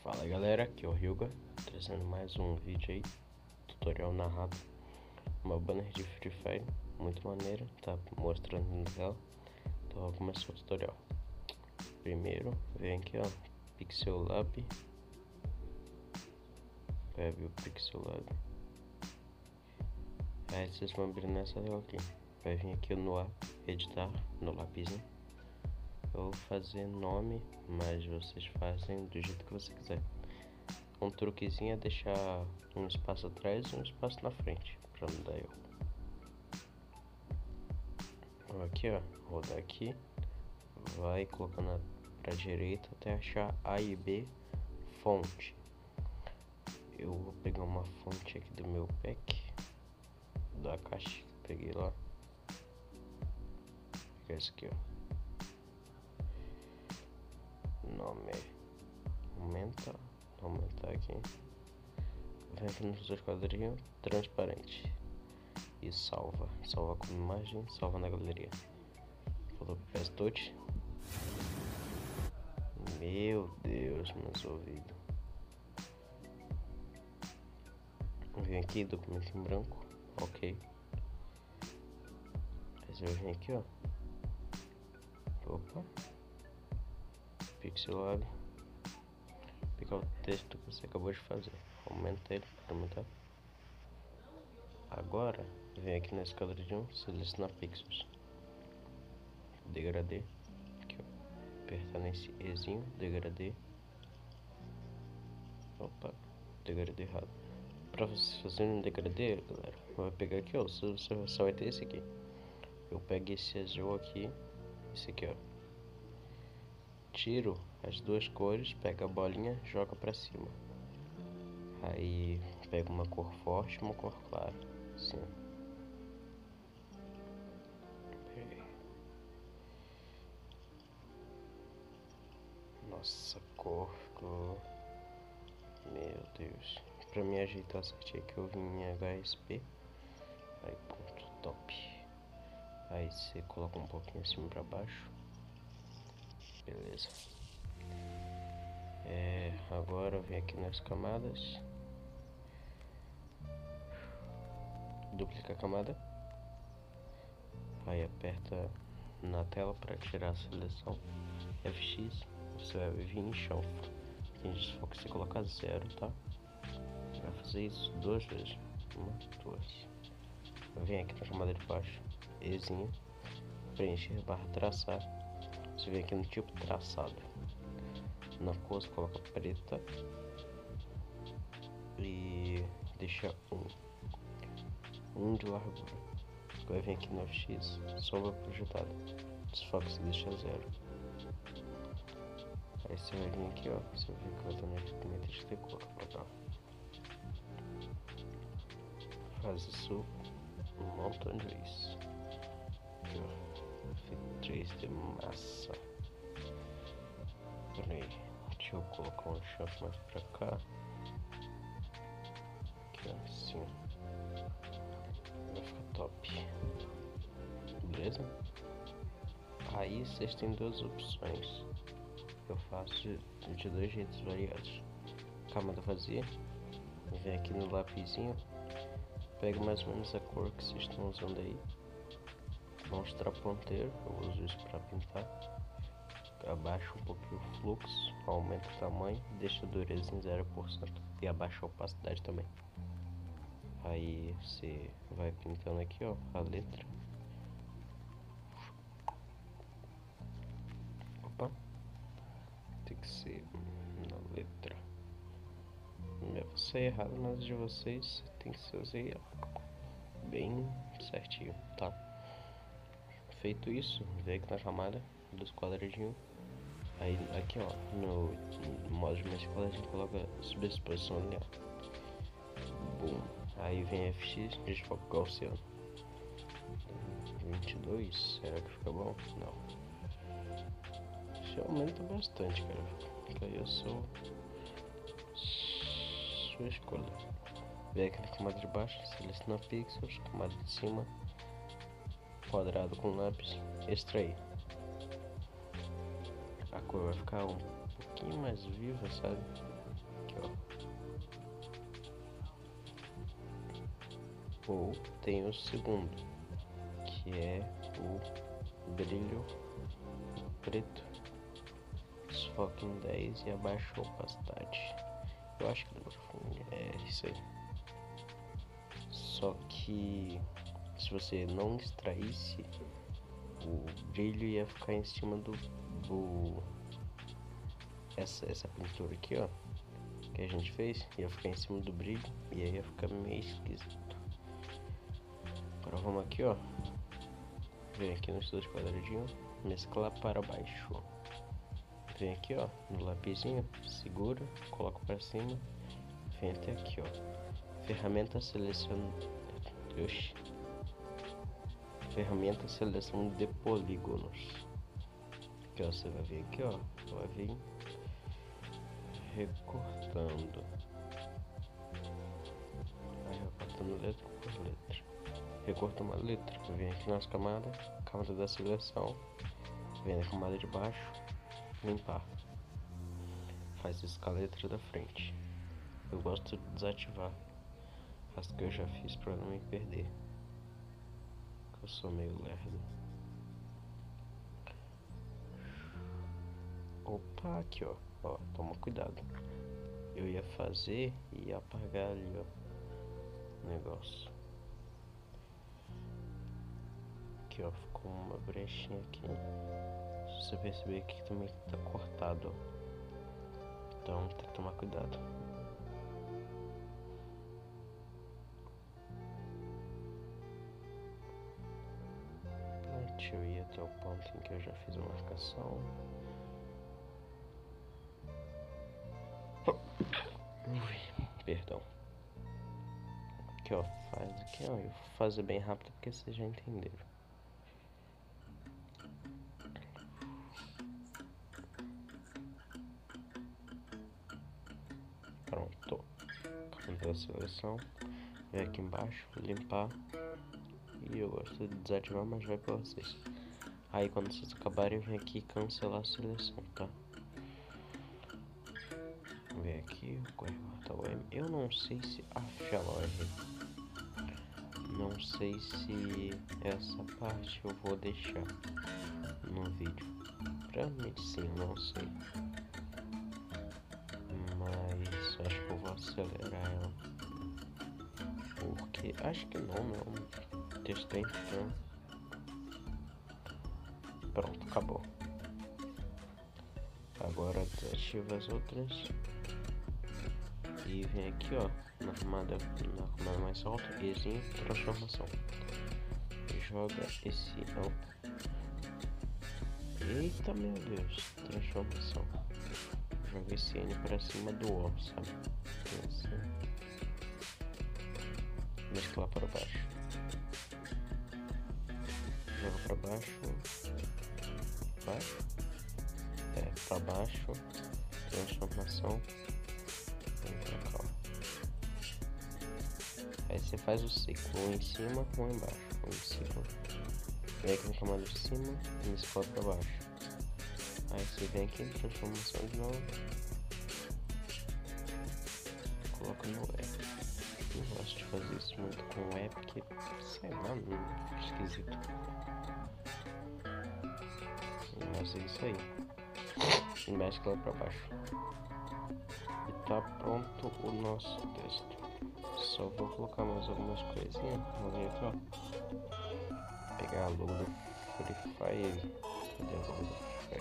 Fala aí, galera, aqui é o Ryuga, trazendo mais um vídeo aí, tutorial narrado, uma banner de Free Fire, muito maneira, tá mostrando no dela. Então vou começar o tutorial. Primeiro, vem aqui ó, Pixel Lab, vai abrir o Pixel Lab, aí vocês vão abrir nessa tela aqui, vai vir aqui no editar, no lapisinho. Eu vou fazer nome, mas vocês fazem do jeito que você quiser. Um truquezinho é deixar um espaço atrás e um espaço na frente, pra não dar erro. Aqui ó, rodar aqui, vai colocando pra direita até achar A e B fonte. Eu vou pegar uma fonte aqui do meu pack, da caixa que eu peguei lá. Vou pegar esse aqui ó. Nome, aumentar aqui, vem aqui nos dois quadrinhos, transparente e salva como imagem, salva na galeria. Falou pro PS Touch. Meu Deus, meus ouvidos. Vem aqui, documento em branco, ok. Aí você vai vir aqui ó, opa, Pixel Lab, pegar o texto que você acabou de fazer, aumenta ele para aumentar. Agora vem aqui na escala de 1, selecionar pixels, degradê, aqui ó, apertar nesse Ezinho, degradê, opa, degradê errado. Para vocês fazerem um degradê, galera, vai pegar aqui ó, você só vai ter esse aqui. Eu pego esse azul aqui, esse aqui ó, tiro as duas cores, pega a bolinha, joga pra cima. Aí pega uma cor forte e uma cor clara, assim. Nossa, cor ficou... Meu Deus. Pra me ajeitar certinho aqui eu vim em HSP. Aí ponto, top. Aí você coloca um pouquinho assim pra baixo. Beleza. Agora vem aqui nas camadas, duplica a camada, aí aperta na tela para tirar a seleção, FX, você vai vir em chão, tem desfoque, você coloca 0, tá? Você vai fazer isso duas vezes, uma, duas. Vem aqui na camada de baixo, Ezinho, preencher barra traçar, você vem aqui no tipo traçado, na cor você coloca preta e deixa 1 de largura. Vai vir aqui no FX, sombra projetada, desfoque você deixa 0. Aí você vai vir aqui ó, você vai ver que eu também deixa de cor pra cá. Faz isso um montão de vezes. Aqui ó, 3D massa. Peraí, deixa eu colocar um chanfre mais pra cá. Aqui ó, assim. Vai ficar top. Beleza? Aí vocês têm duas opções. Eu faço de dois jeitos variados. Camada vazia. Vem aqui no lapisinho. Pega mais ou menos a cor que vocês estão usando aí. Mostra ponteiro. Eu uso isso para pintar. Abaixa um pouquinho o fluxo. Aumenta o tamanho. Deixa a dureza em 0%. E abaixa a opacidade também. Aí você vai pintando aqui ó, a letra. Opa, tem que ser na letra. Eu vou sair errado, mas de vocês tem que ser bem certinho, tá? Feito isso, vem aqui na camada dos quadradinhos. Aí aqui ó, no modo de mescla a gente coloca subexposição linear. Boom. Aí vem FX, desfoque gaussiano. 22, será que fica bom? Não. Isso aumenta bastante, cara. Porque aí eu sou sua escolha. Vem aqui na camada de baixo, seleciona pixels, camada de cima, quadrado com lápis, extrair. A cor vai ficar um pouquinho mais viva, sabe? ó. Ou tem o segundo, que é o brilho preto, desfoque em 10 e abaixa a opacidade. Eu acho que é isso aí. Só que se você não extraísse, o brilho ia ficar em cima do essa pintura aqui, ó, que a gente fez, ia ficar em cima do brilho e aí ia ficar meio esquisito. Agora vamos aqui, ó, vem aqui nos dois quadradinhos, mesclar para baixo. Vem aqui, ó, no lapisinho, segura, coloca para cima, vem até aqui, ó, ferramenta seleção, ferramenta seleção de polígonos. Aqui, ó, você vai vir aqui, ó, vai vir recortando, aí recortando letra por letra, recorta uma letra, vem aqui nas camadas, camada da seleção, vem na camada de baixo, limpar, faz isso com a letra da frente. Eu gosto de desativar as que eu já fiz pra não me perder, que eu sou meio lerdo. Opa, aqui, ó, toma cuidado. Eu ia fazer e ia apagar ali, ó, o negócio. Aqui, ó, ficou uma brechinha aqui. Se você perceber que também tá cortado, ó. Então tem que tomar cuidado. Deixa eu ir até o ponto em que eu já fiz a marcação. Perdão. Aqui, ó, faz aqui, ó. Eu vou fazer bem rápido porque vocês já entenderam. Pronto. Acabou a seleção. Vem aqui embaixo, limpar. E eu gosto de desativar, mas vai pra vocês. Aí quando vocês acabarem, vem aqui cancelar a seleção, tá? Vem aqui, corta o M. Eu não sei se... já errei. Não sei se essa parte eu vou deixar no vídeo. Provavelmente sim, não sei. Mas acho que eu vou acelerar ela. Porque... acho que não. Testei então. Pronto, acabou. Agora desativa as outras. E vem aqui, ó, na camada mais alta, Ezinho, transformação. Joga esse... Eita, meu Deus, transformação. Joga esse N pra cima do O, sabe? Assim. Mesclar para baixo. Joga pra baixo. Vai. Pra baixo. Transformação. Aí você faz o ciclo, um em cima, um embaixo, um em cima. Vem aqui na camada de cima e mescla pra baixo. Aí você vem aqui em transformação de novo. Coloca no E. Não gosto de fazer isso muito com o E porque, sei lá, meio esquisito. Mas é isso aí. E mescla pra baixo. E tá pronto o nosso texto. Só vou colocar mais algumas coisinhas. Vamos ver aqui, ó. Pegar a logo do Free Fire. Cadê a logo do Free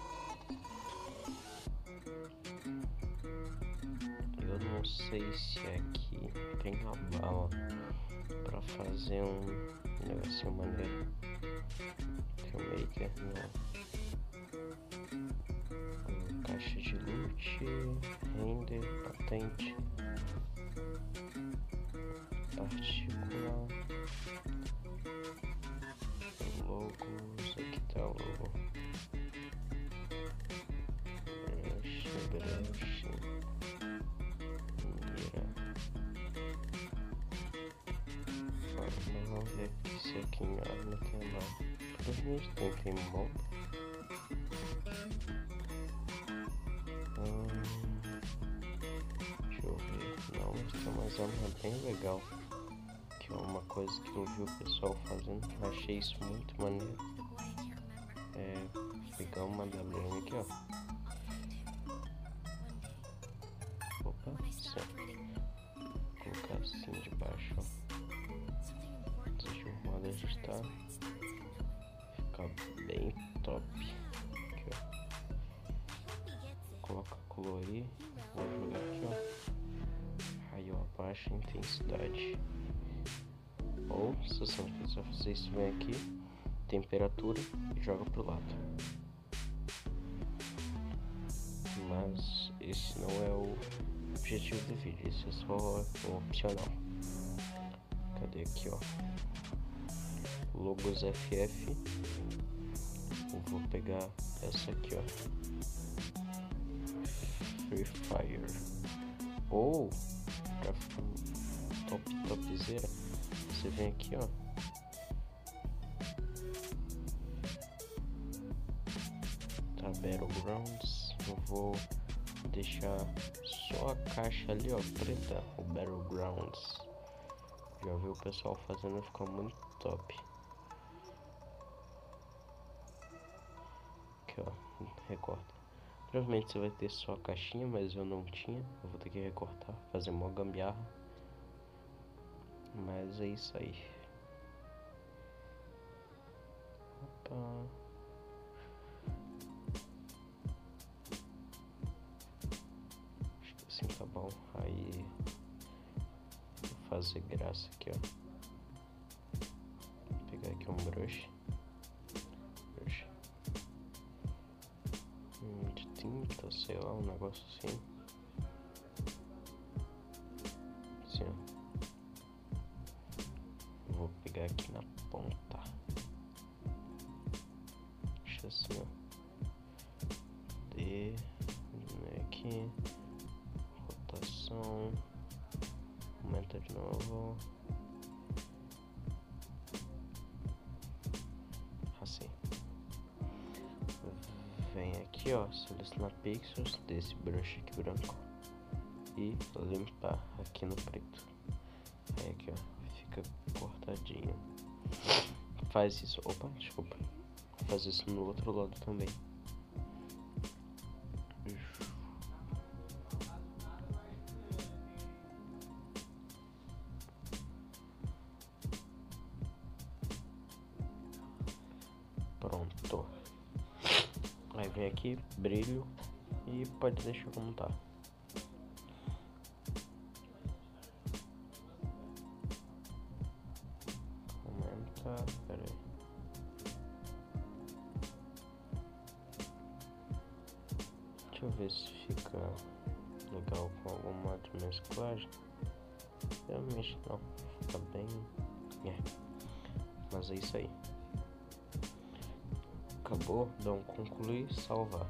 Fire? Eu não sei se aqui tem a bala pra fazer um negocinho maneiro. Filmmaker, não. Caixa de loot, render, patente, partícula, logos, aqui tá o logo, brush, mira, vamos ver se aqui em arma tem não, provavelmente tem mob. Essa é uma arma bem legal, que é uma coisa que eu vi o pessoal fazendo, achei isso muito maneiro. Pegar uma WM aqui, ó. Opa, assim, ó. Colocar assim de baixo, ó. Deixa o modo ajustar. Ficar bem top. Aqui, ó. Coloca colorir. Vou jogar aqui, ó. Aí, ó, abaixa a intensidade. Ou, se você não quiser fazer isso, vem aqui, temperatura e joga pro lado. Mas esse não é o objetivo do vídeo, esse é só o opcional. Cadê aqui, ó? Logos FF. Eu vou pegar essa aqui, ó. Free Fire. Ou pra ficar topzera, você vem aqui, ó. Tá, Battlegrounds. Eu vou deixar só a caixa ali, ó, preta, o Battlegrounds. Já vi o pessoal fazendo, ficar muito top. Aqui, ó, recorta. Provavelmente você vai ter só a caixinha, mas eu não tinha. Eu vou ter que recortar, fazer mó gambiarra. Mas é isso aí. Opa. Acho que assim tá bom. Aí vou fazer graça aqui, ó. Vou pegar aqui um brush. De tinta, sei lá, um negócio assim. Assim, ó. Vou pegar aqui na ponta. Deixa assim, ó. Aqui. Rotação. Aumenta de novo. Assim. Vem aqui, ó, selecionar pixels desse brush aqui branco e limpar aqui no preto. Aí aqui, ó, fica cortadinho. Faz isso, opa, desculpa. Faz isso no outro lado também. Pronto. Aí vem aqui, brilho, e pode deixar como tá. Aumenta, pera aí. Deixa eu ver se fica legal com alguma de mesclagem. Realmente não, fica bem... Mas é isso aí. Acabou, dá um concluir, salvar.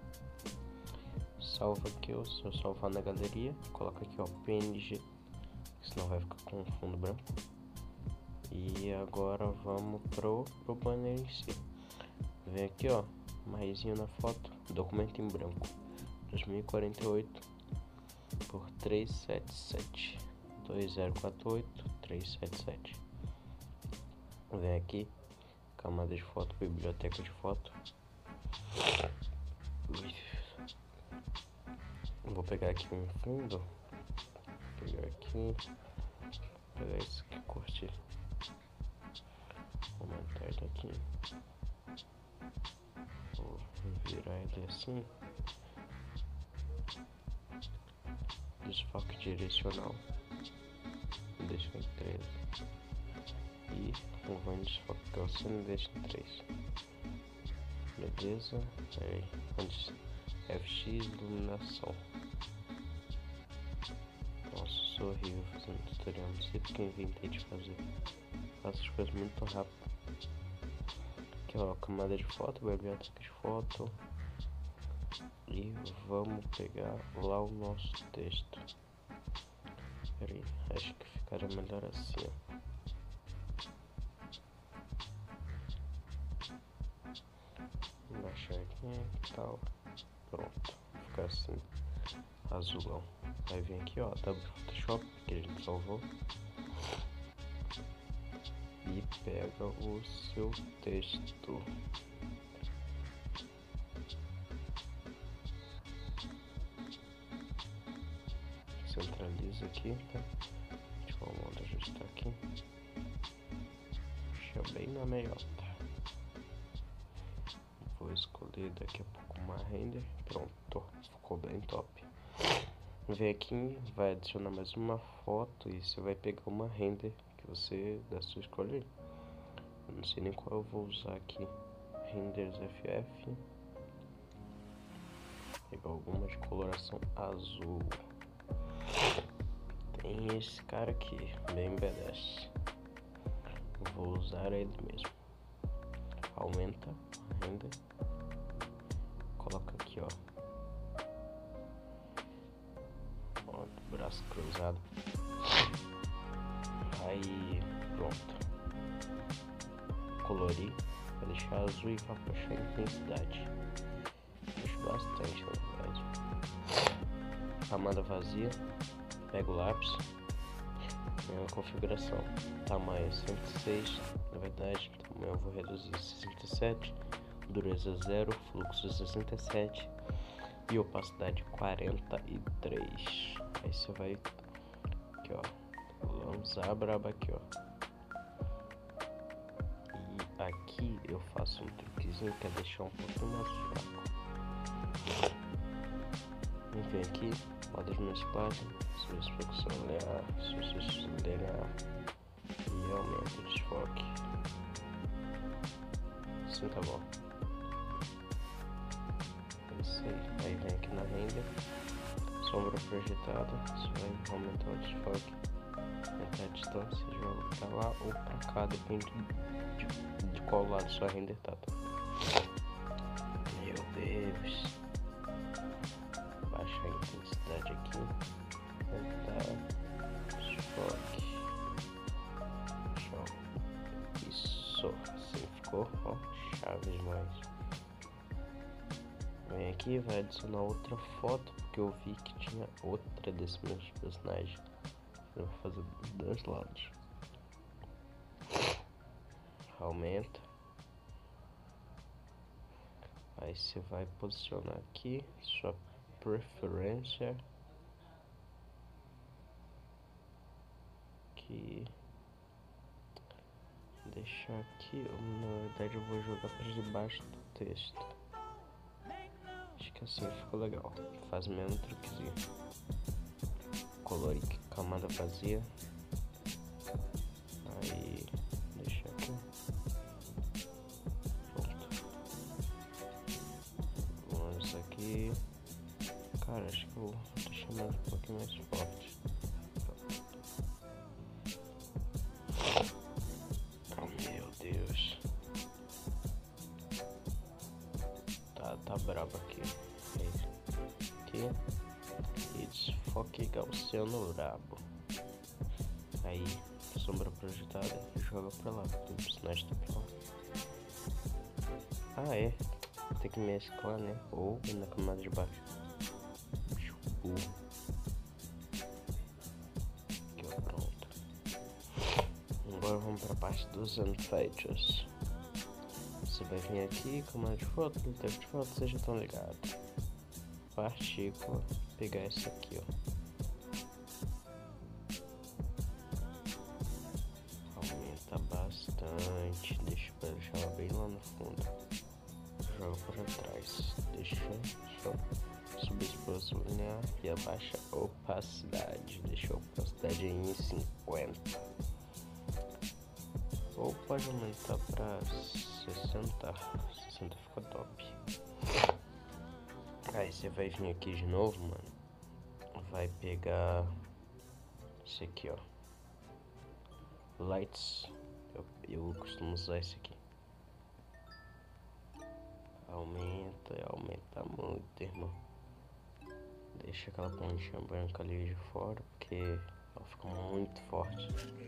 Salva aqui, ó, se eu salvar na galeria, coloca aqui, ó, PNG, senão vai ficar com fundo branco. E agora vamos pro banner em si. Vem aqui, ó, maisinho na foto, documento em branco, 2048 por 377, 2048 377. Vem aqui, camada de foto, biblioteca de foto. Vou pegar aqui um fundo. Pegar aqui. Pegar esse que curte. Vou aumentar ele aqui. Vou virar ele assim. Desfoque direcional. Deixa em 13. E vou desfocar o sino, deixa em 3. Beleza. Aí, antes FX iluminação. Nossa, sou horrível fazendo tutorial. Não sei porque inventei de fazer. Faço as coisas muito rápido. Aqui, ó, camada de foto, biblioteca de foto. E vamos pegar lá o nosso texto. Pera aí, acho que ficaria melhor assim, ó. Baixar aqui e tal. Pronto, fica assim. azulão. Vai vir aqui, ó, da Photoshop que a gente salvou. E pega o seu texto. Centraliza aqui, tá? De qual modo ajustar aqui. Deixa bem na meiota. Vou escolher daqui a pouco uma render. Pronto, ficou bem top. Vem aqui, vai adicionar mais uma foto e você vai pegar uma render que você da sua escolha. Eu não sei nem qual eu vou usar aqui. Renders FF. Pegar alguma de coloração azul. Tem esse cara aqui, bem badass. Vou usar ele mesmo. Aumenta a render. Coloca aqui, ó. Ó, braço cruzado. Aí, pronto. Colorir. Vai deixar azul e vai puxar a intensidade. Puxo bastante, na verdade. Camada vazia. Pega o lápis. Configuração. Tamanho 106. Na verdade, tamanho eu vou reduzir 67. Dureza 0. Fluxo 67. E opacidade 43. Aí você vai aqui, ó. Lançar braba aqui, ó. E aqui eu faço um truquezinho que é deixar um pouquinho mais fraco. Vem aqui, modo de multiplicação, substituição linear, substituição linear e aumento o desfoque. Assim tá bom. É isso aí. Aí vem aqui na render, sombra projetada, você vai aumentar o desfoque, aumentar a distância, joga pra lá ou pra cá, depende de qual lado sua render tá. Meu Deus. Baixa a intensidade aqui. Aumentar desfoque. Show. Isso. Assim ficou, ó. Chave demais. Vem aqui, vai adicionar outra foto, porque eu vi que tinha outra desse mesmo personagem. Eu vou fazer dos dois lados. Aumenta. Aí você vai posicionar aqui sua preferência. Aqui. Deixar aqui. Na verdade eu vou jogar para debaixo do texto. Acho que assim ficou legal. Faz o mesmo truquezinho. Colorir camada vazia. Aí deixa aqui. Pronto. Vamos aqui. Cara, acho que eu vou deixar mais um pouquinho mais forte. Oh, meu Deus. Tá brabo aqui. Aqui. E desfoque gaussiano brabo. Aí, sombra projetada e joga pra lá. O personagem tá pra lá. Ah, é. Tem que mesclar, né? Ou na camada de baixo. Aqui, ó, pronto. Agora vamos pra parte dos enfeites. Você vai vir aqui, camada de foto, texto de foto, vocês já estão ligados. Partícula, pegar essa aqui, ó. Aumenta bastante, deixa pra deixar ela bem lá no fundo. Joga para trás, deixa só subir exposição linear e abaixa a opacidade. Deixa a opacidade em 50. Ou pode aumentar para 60. 60 fica top. Aí você vai vir aqui de novo, mano. Vai pegar esse aqui, ó. Lights. Eu costumo usar esse aqui. Aumenta muito, irmão. Deixa aquela pontinha branca ali de fora, porque ela fica muito forte.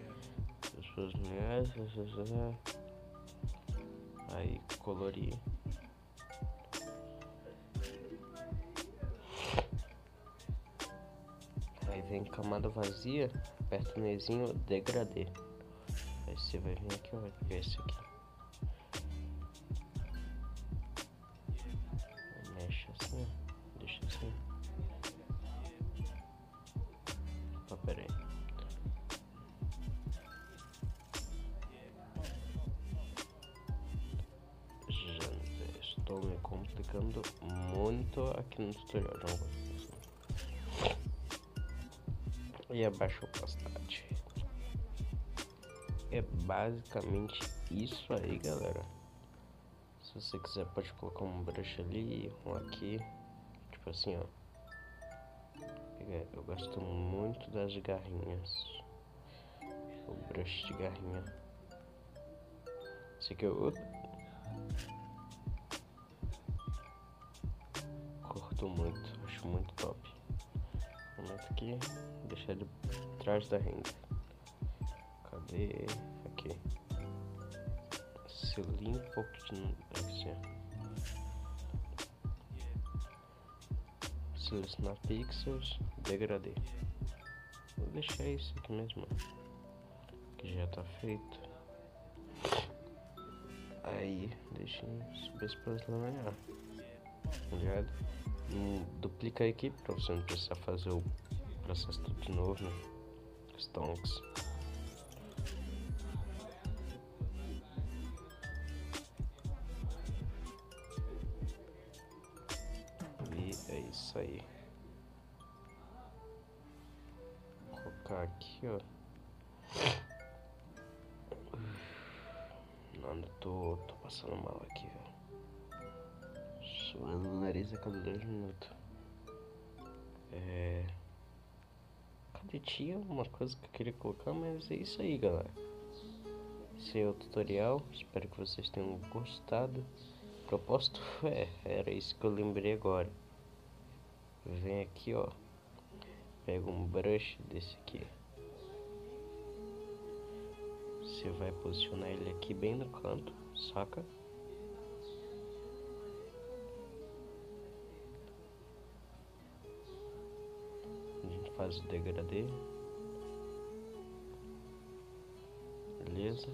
Aí colorir. vem em camada vazia, aperta o mesinho degradê. Aí você vai vir aqui, ó, vai pegar esse aqui. Mexe assim, deixa assim. Opa, pera aí. Já estou me complicando muito aqui no tutorial, já vou. E abaixa a opacidade. É basicamente isso aí, galera. Se você quiser pode colocar um brush ali, um aqui, tipo assim, ó. Eu gosto muito das garrinhas. O brush de garrinha. Esse aqui eu curto muito, acho muito top. Vamos aqui, deixar ele atrás da renda. Cadê? Aqui. Se limpa um pouquinho assim, ó. Selecionar pixels, degradê. Vou deixar isso aqui mesmo, que já tá feito. Aí, deixa eu subir esse plano lá, tá ligado? Duplica aqui pra você não precisar fazer o processo tudo de novo, né? Stonks. E é isso aí. Vou colocar aqui, ó. Mano, tô passando mal aqui, velho. Suando o nariz a cada 2 minutos. Cadê? Tinha uma coisa que eu queria colocar, mas é isso aí, galera. Esse é o tutorial. Espero que vocês tenham gostado. O propósito era isso que eu lembrei agora. Vem aqui, ó. Pega um brush desse aqui. Você vai posicionar ele aqui bem no canto, saca? A gente faz o degradê. Beleza?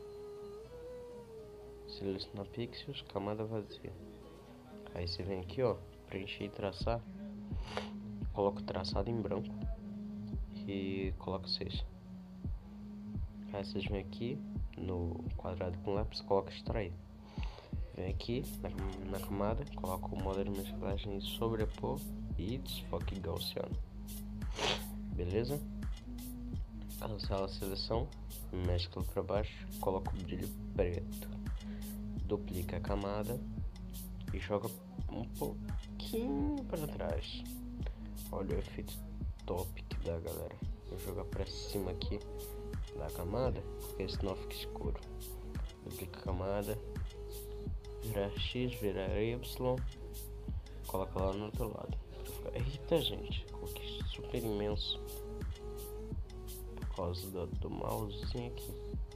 Selecionar pixels, camada vazia. Aí você vem aqui, ó, preencher e traçar. Coloca o traçado em branco e coloca 6. Aí vocês vêm aqui no quadrado com lápis, coloca extrair. Vem aqui na camada, coloca o modo de mesclagem sobrepor e desfoque gaussiano. Beleza? Cancela a seleção, mescla para baixo, coloca o brilho preto. Duplica a camada e joga um pouquinho para trás. Olha o efeito top que dá, galera. Vou jogar para cima aqui da camada, porque senão fica escuro. Duplica a camada, vira X, vira Y, coloca lá no outro lado. Eita, gente, coloquei super imenso por causa do mousezinho aqui.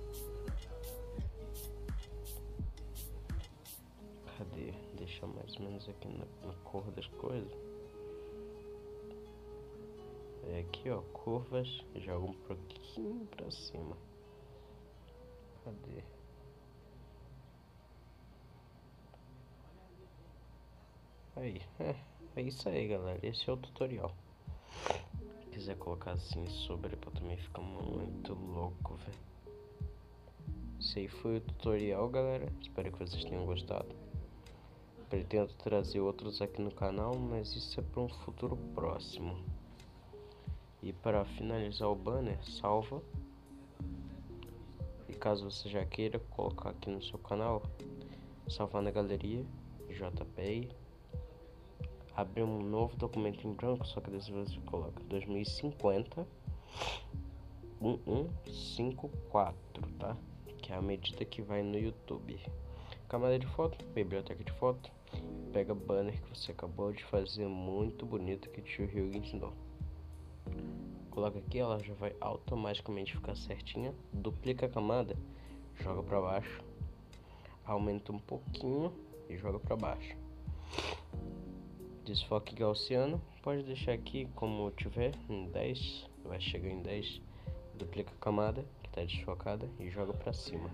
Cadê? Deixa mais ou menos aqui na cor das coisas. É aqui, ó, curvas, joga um pouquinho pra cima. Cadê? Aí, é isso aí, galera. Esse é o tutorial. Se quiser colocar assim sobre pra também ficar muito louco, velho. Esse aí foi o tutorial, galera. Espero que vocês tenham gostado. Pretendo trazer outros aqui no canal, mas isso é para um futuro próximo. E para finalizar o banner, salva. E caso você já queira colocar aqui no seu canal, salvar na galeria, JPEG. Abrir um novo documento em branco, só que dessa vez você coloca 2050 1154, tá? Que é a medida que vai no YouTube. Camada de foto, biblioteca de foto. Pega banner que você acabou de fazer, muito bonito, que o tio Hugh ensinou. Coloca aqui, ela já vai automaticamente ficar certinha. Duplica a camada, joga pra baixo. Aumenta um pouquinho e joga pra baixo. Desfoque gaussiano, pode deixar aqui como tiver, em 10, vai chegar em 10. Duplica a camada que está desfocada e joga para cima.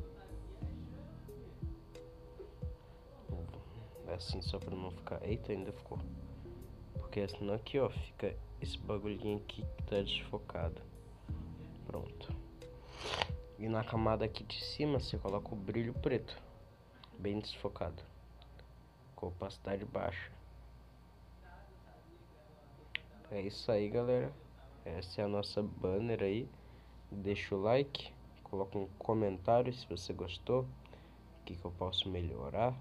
Assim só para não ficar... Eita, ainda ficou. Porque senão aqui ó, fica esse bagulhinho aqui que tá desfocado. Pronto. E na camada aqui de cima você coloca o brilho preto, bem desfocado, com opacidade baixa. É isso aí, galera. Essa é a nossa banner aí. Deixa o like, coloca um comentário se você gostou, o que eu posso melhorar.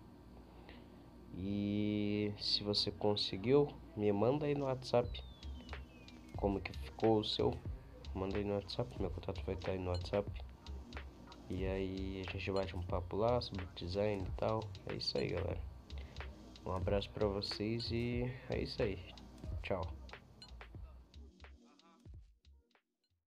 E se você conseguiu, me manda aí no WhatsApp como que ficou o seu. Manda aí no WhatsApp, meu contato vai estar aí no WhatsApp. E aí a gente bate um papo lá sobre design e tal. É isso aí, galera. Um abraço pra vocês e é isso aí. Tchau.